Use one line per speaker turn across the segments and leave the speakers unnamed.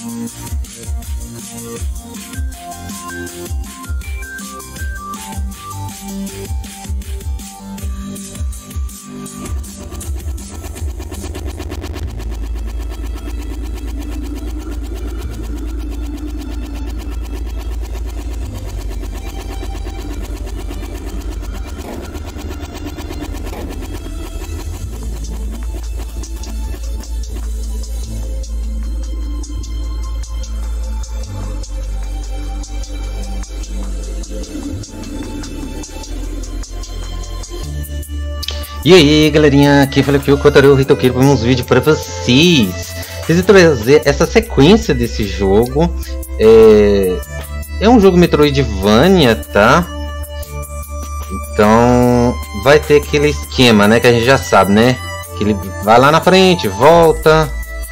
E aí galerinha, aqui fala que eu Kotaro Hitoqueiro para uns vídeos para vocês. Preciso trazer essa sequência desse jogo. É um jogo Metroidvania, tá? Então vai ter aquele esquema, né, que a gente já sabe, né? Que ele vai lá na frente, volta.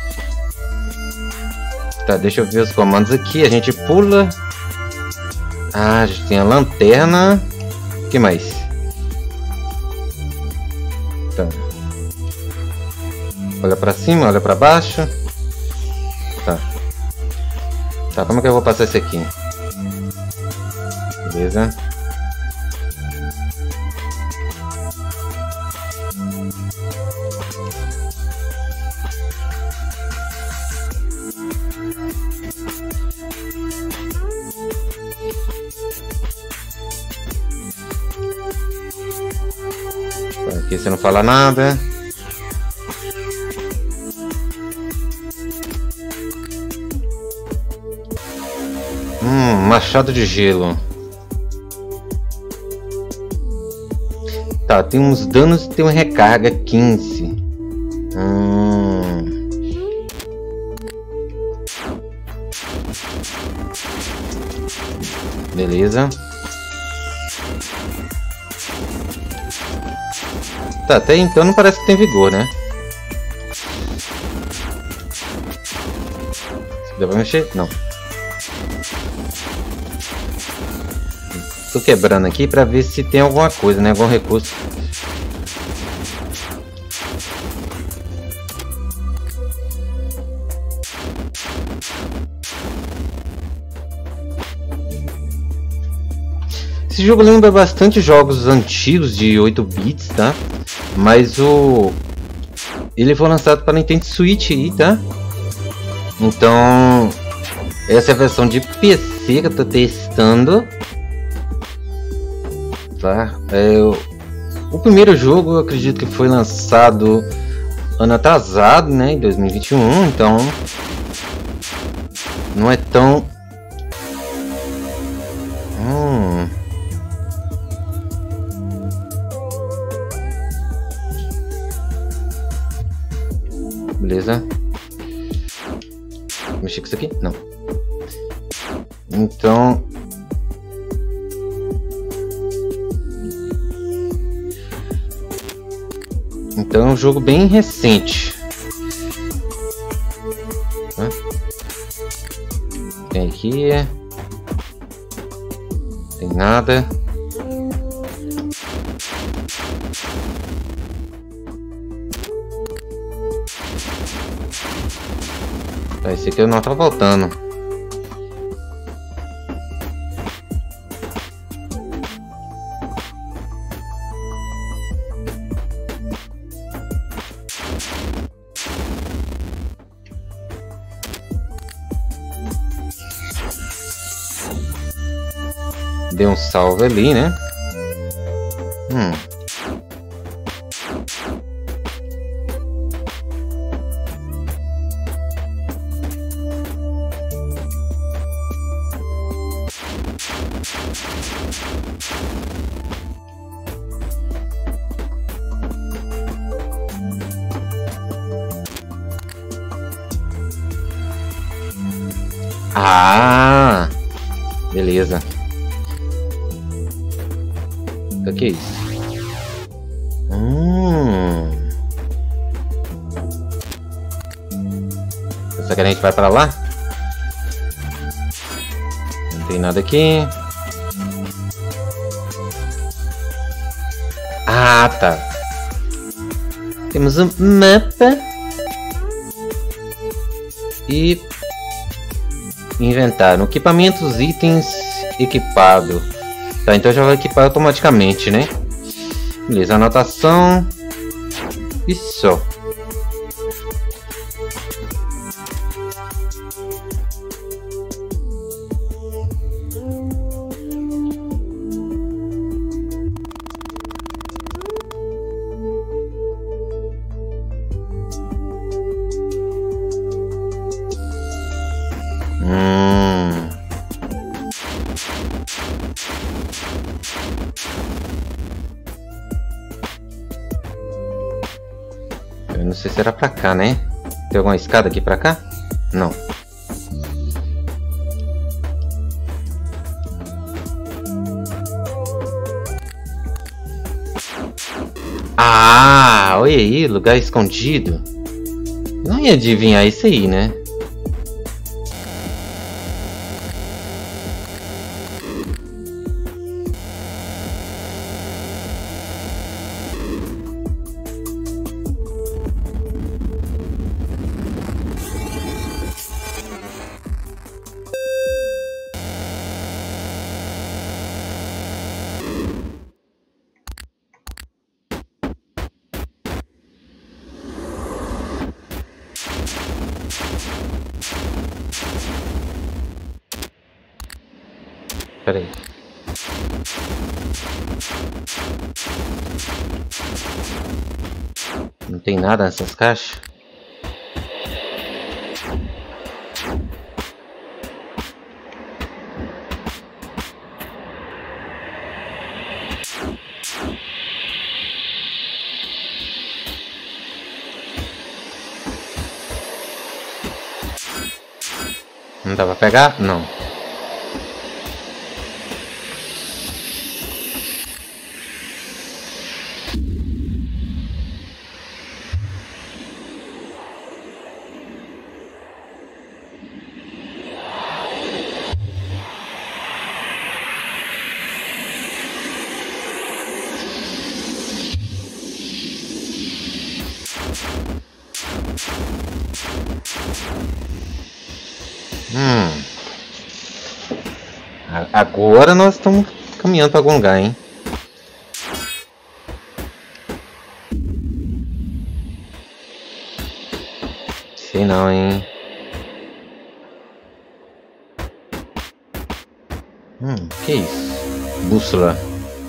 Tá, deixa eu ver os comandos aqui. A gente pula. Ah, a gente tem a lanterna. O que mais? Tá. Olha pra cima, olha pra baixo. Tá. Tá, como é que eu vou passar esse aqui? Beleza. Aqui você não fala nada. Machado de gelo. Tá, tem uns danos e tem uma recarga 15. Beleza. Tá, até então não parece que tem vigor, né? Deu pra mexer? Não. Tô quebrando aqui pra ver se tem alguma coisa, né? Algum recurso. Esse jogo lembra bastante jogos antigos de 8 bits, tá? Mas ele foi lançado para Nintendo Switch aí, tá? Então essa é a versão de PC que eu tô testando, tá? O primeiro jogo eu acredito que foi lançado ano atrasado, né? Em 2021, então não é tão... Beleza. Mexer com isso aqui? Não. Então... é um jogo bem recente. Tem aqui... Tem nada. Esse aqui eu não tá voltando. Deu um salve ali, né? Ah, beleza. O que é isso? Será que a gente vai pra lá? Não tem nada aqui. Ah, tá. Temos um mapa. E Inventário. Equipamentos, itens, equipado. Tá, então já vai equipar automaticamente, né? Beleza, anotação. Isso. Eu não sei se era pra cá, né? Tem alguma escada aqui pra cá? Não. Ah, olha aí, lugar escondido. Não ia adivinhar isso aí, né? Pera aí. Não tem nada nessas caixas? Não dá pra pegar? Não. Agora nós estamos caminhando para algum lugar, hein? Sei não, hein? Que isso? Bússola.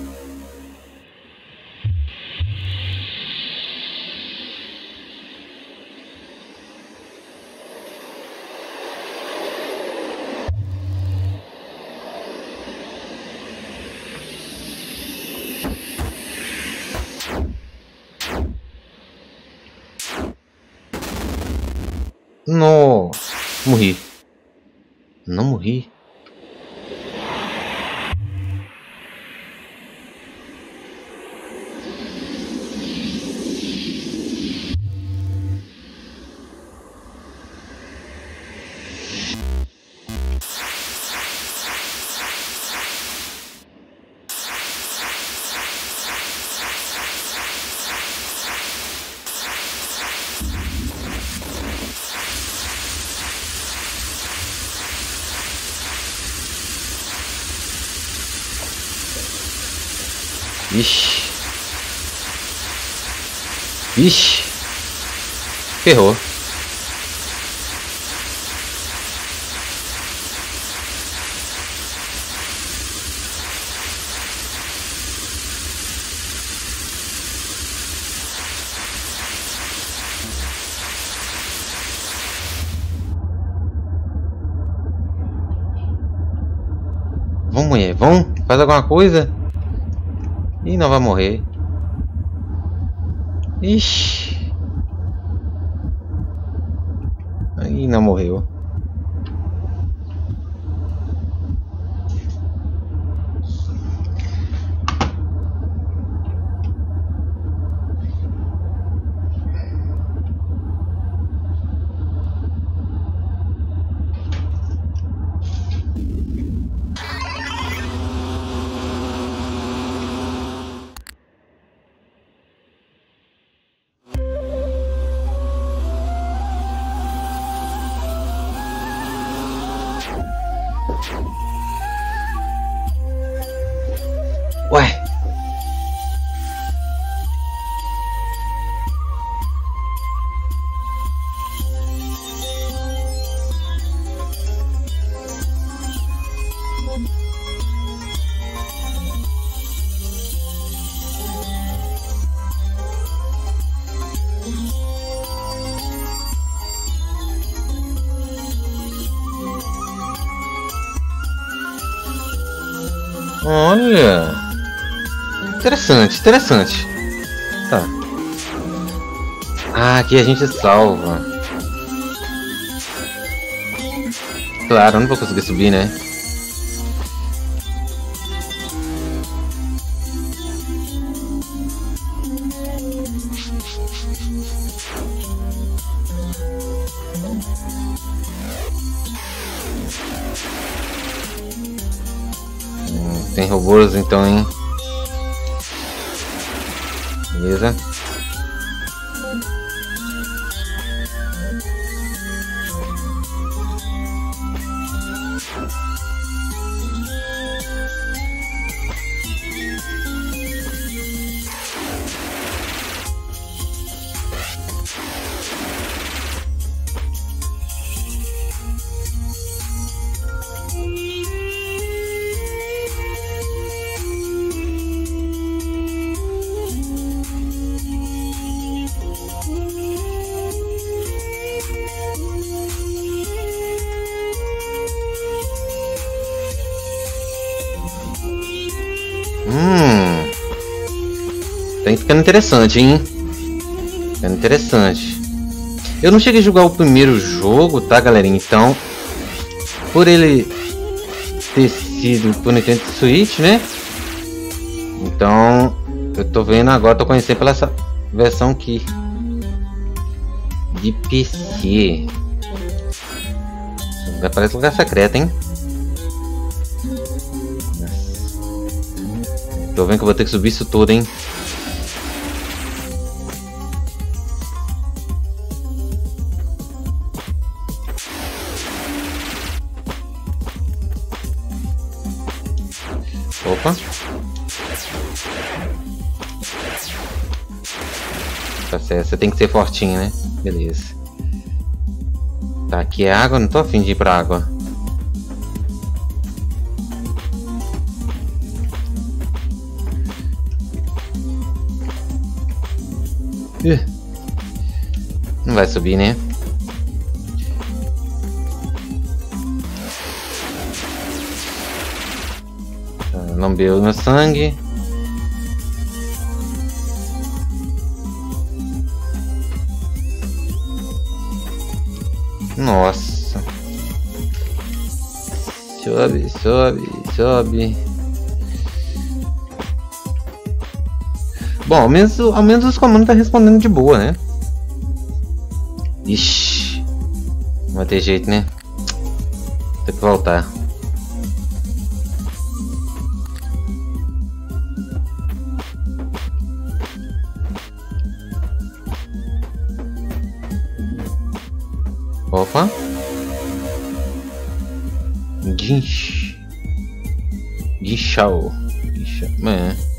Nossa, morri. Não morri. Vixe. Vixe. Ferrou. Vamos, mulher, vamos? Faz alguma coisa? Ih, não vai morrer. Ixi. Aí não morreu. Ué. Olha, interessante, interessante. Tá. Ah, aqui a gente salva. Claro, eu não vou conseguir subir, né? Tem robôs então, hein? Beleza. Tá ficando interessante, hein? Ficando interessante. Eu não cheguei a jogar o primeiro jogo, tá, galerinha? Então, por ele ter sido pro Nintendo Switch, né? Então, eu tô vendo agora, tô conhecendo pela essa versão aqui de PC. Parece lugar secreto, hein? Tô vendo que eu vou ter que subir isso tudo, hein? Opa. Tá certo, você tem que ser fortinho, né? Beleza. Tá, aqui é água, não tô afim de ir pra água. Não vai subir, né? Lambeu meu sangue. Nossa. Sobe, sobe, sobe. Bom, ao menos os comandos tá respondendo de boa, né? Ixi. Não vai ter jeito, né? Tem que voltar. Opa. Guinchao. É.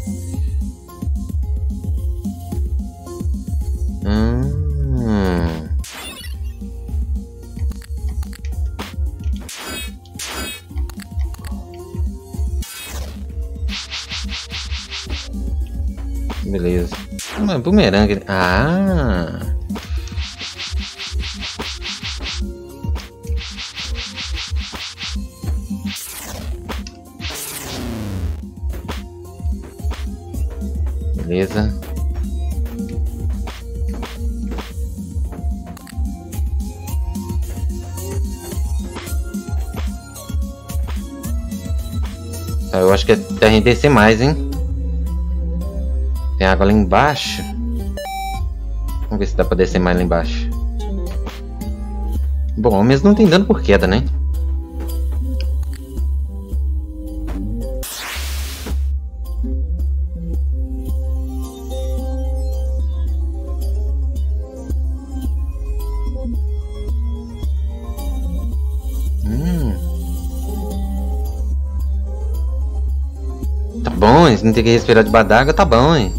Beleza. Mas bumerangue. Ah. Beleza. Eu acho que até a gente descer mais, hein? Tem água lá embaixo. Vamos ver se dá pra descer mais lá embaixo. Bom, mesmo não tem dano por queda, né? bom, não tem que respirar debaixo d'água, tá bom, hein?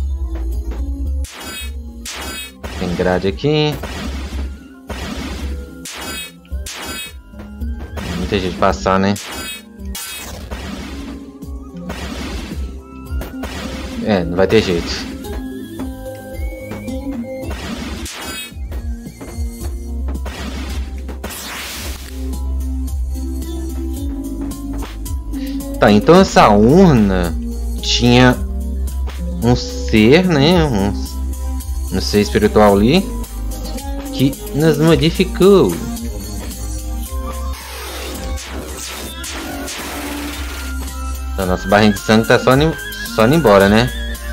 Tem grade aqui. Muita gente passar, né? É, não vai ter jeito. Tá, então essa urna tinha um ser, né? Um ser espiritual ali que nos modificou. A nossa barrinha de sangue tá só indo embora, né?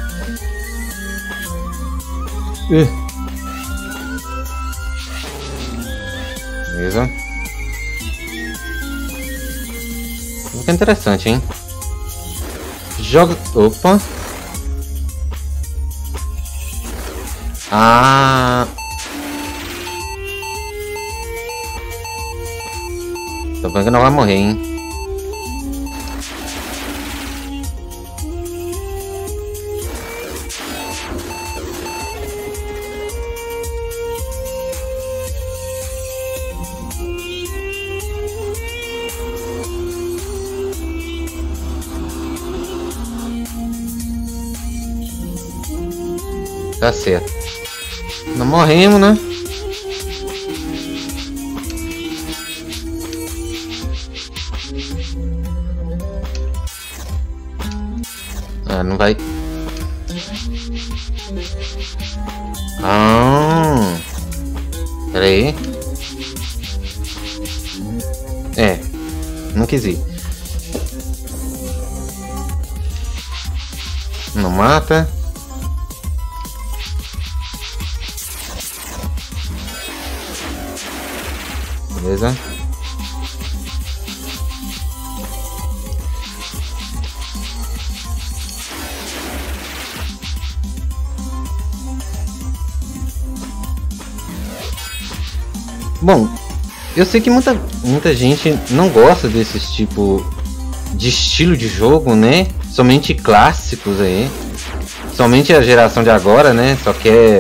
Beleza. Fica interessante, hein? Joga. Opa! Ah! Tô vendo que não vai morrer, hein? Tá certo. Não morremos, né? Ah, não vai. Ah. Pera aí. É. Não quis ir. Não mata. Beleza. Bom, eu sei que muita gente não gosta desses tipo de estilo de jogo, né? Somente clássicos aí. Somente a geração de agora, né? Só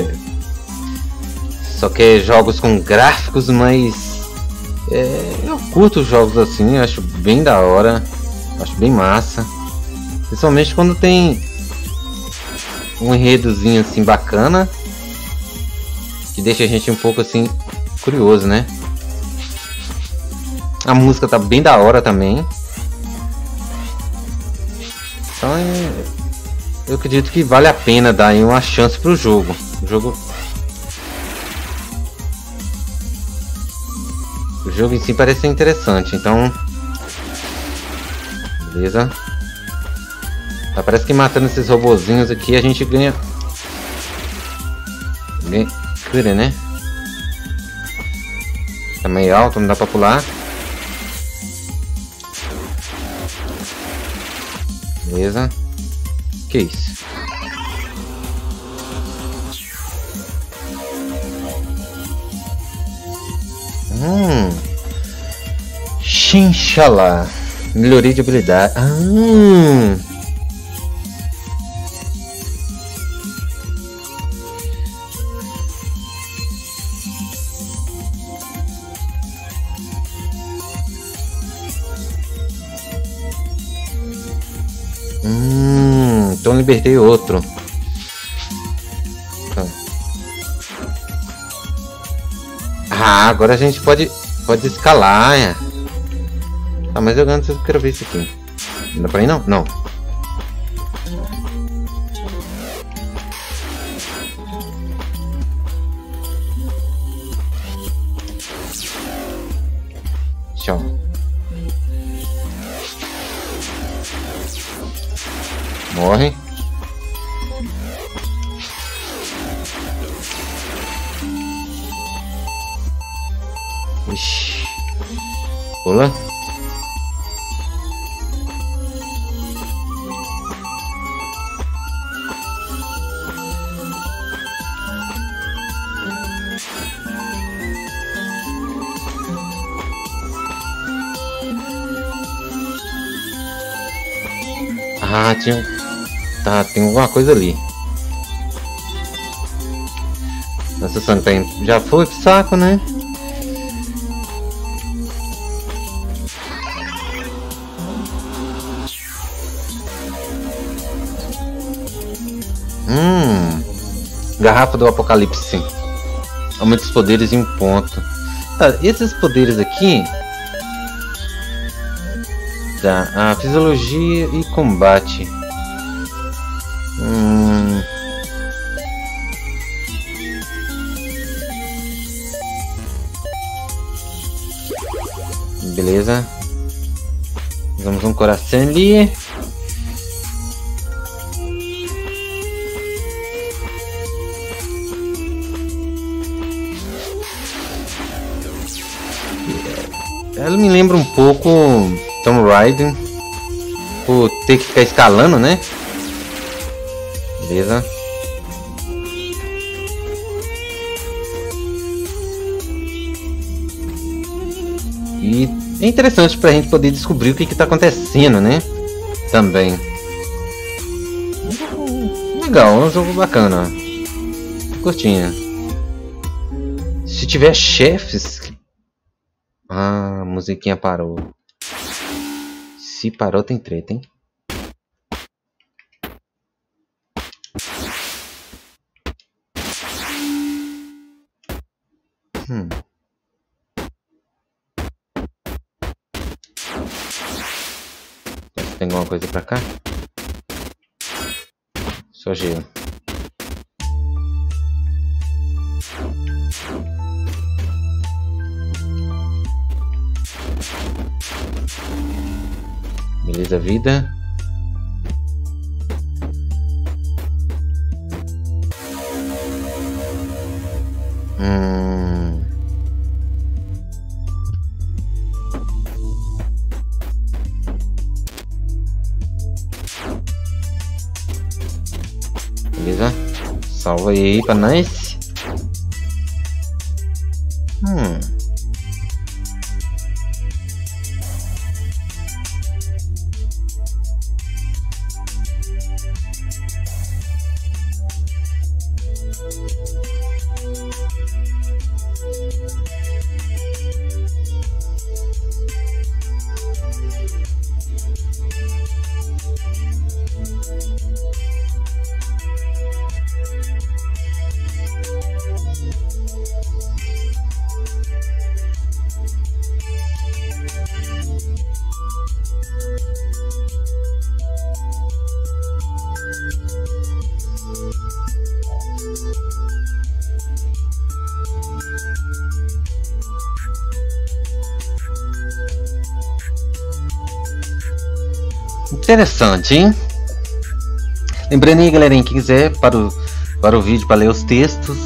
quer jogos com gráficos, mas eu curto jogos assim, acho bem da hora, acho bem massa. Principalmente quando tem um enredozinho assim bacana, que deixa a gente um pouco assim curioso, né? A música tá bem da hora também. Então eu acredito que vale a pena dar aí uma chance pro jogo. O jogo em si parece ser interessante, então... Beleza. Tá, parece que matando esses robozinhos aqui a gente ganha cura, né? Tá meio alto, não dá pra pular. Beleza. Que isso? Xinxalá. Melhoria de habilidade. Então libertei outro. Ah, agora a gente pode escalar. Ah, mas eu antes eu quero ver isso aqui. Não dá pra ir não? Não. Tchau. Morre. Ixi. Pula. Ah, tinha Tá, tem alguma coisa ali. Nossa, sangue tá indo. Já foi pro saco, né? Garrafa do Apocalipse. Aumenta os poderes em um ponto. Tá, esses poderes aqui. Tá, a fisiologia e combate. Beleza. Usamos um coração ali. Ela me lembra um pouco Tomb Raider, por ter que ficar escalando, né? Beleza. E é interessante pra gente poder descobrir o que tá acontecendo, né? Também. Legal, é um jogo bacana. Curtinha. Se tiver chefes... Ah, a musiquinha parou. Se parou, tem treta, hein? Tem alguma coisa pra cá? Só gelo. Beleza, vida. Beleza. Salva aí pra nós. Interessante, hein? Lembrando aí, galerinha, quem quiser para o vídeo, para ler os textos.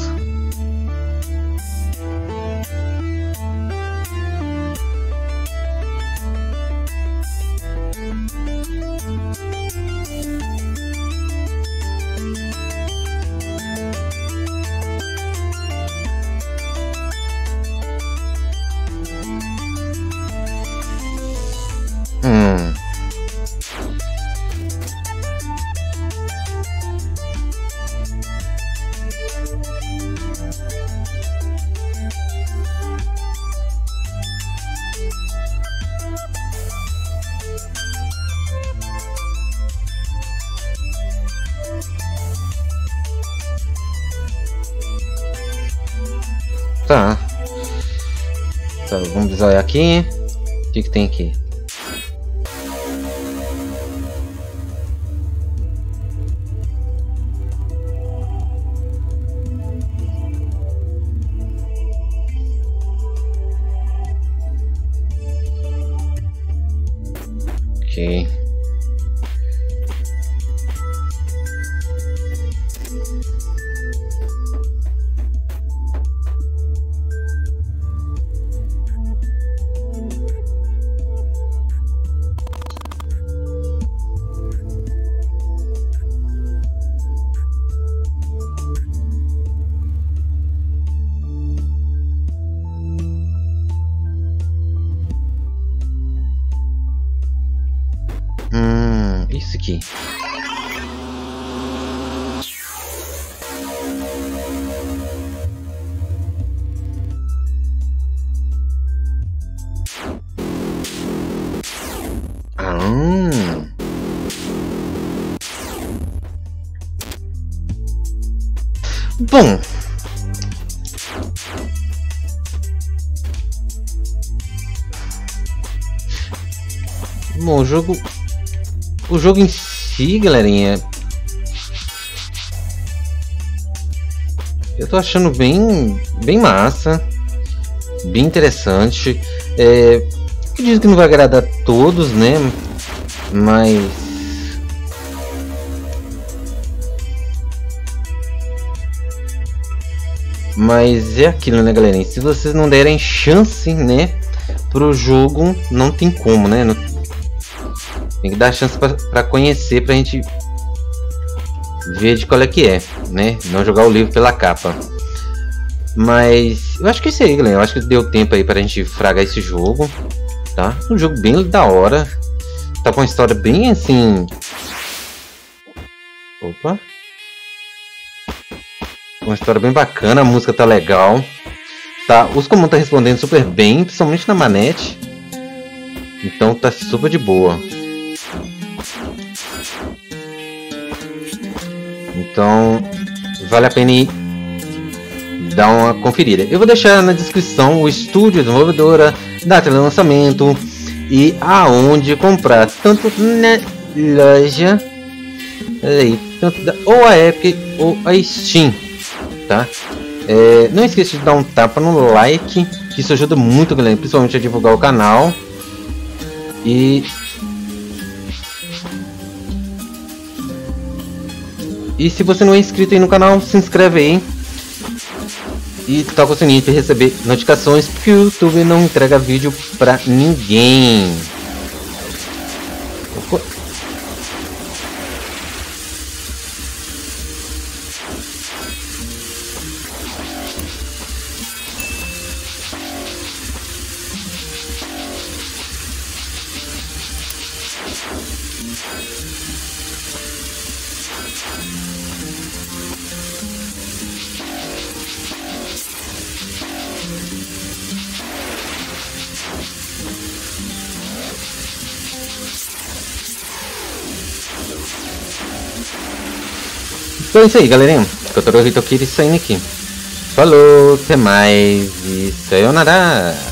Tá. Tá, vamos olhar aqui. O que tem aqui? Ok. Isso aqui. Bom, o jogo em si, galerinha, eu tô achando bem massa, bem interessante. Eu digo que não vai agradar a todos, né? Mas é aquilo, né, galerinha? Se vocês não derem chance, né, pro jogo, não tem como, né? Tem que dar chance para conhecer, pra gente ver de qual é que é, né? Não jogar o livro pela capa. Mas eu acho que é isso aí, galera. Eu acho que deu tempo aí pra gente fragar esse jogo, tá? Um jogo bem da hora. Tá com uma história bem assim... Opa! Uma história bem bacana, a música tá legal. Tá, os comandos tá respondendo super bem, principalmente na manete. Então tá super de boa. Então vale a pena ir dar uma conferida. Eu vou deixar na descrição o estúdio, a desenvolvedora, data de lançamento e aonde comprar, tanto na loja aí, tanto ou a Epic ou a Steam, tá? Não esqueça de dar um tapa no like, que isso ajuda muito, galera, principalmente a divulgar o canal. E se você não é inscrito aí no canal, se inscreve aí e toca o sininho para receber notificações, porque o YouTube não entrega vídeo pra ninguém. Então é isso aí, galerinha. Kotaro Hitokiri saindo aqui. Falou, até mais e sayonara!